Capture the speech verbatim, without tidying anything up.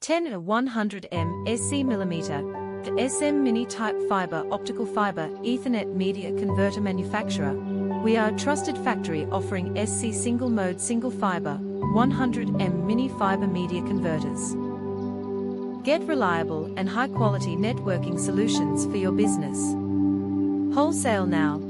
ten to one hundred meters S C millimeter, the S M Mini Type Fiber Optical Fiber Ethernet Media Converter Manufacturer. We are a trusted factory offering S C Single Mode Single Fiber, one hundred millimeter Mini Fiber Media Converters. Get reliable and high-quality networking solutions for your business. Wholesale now.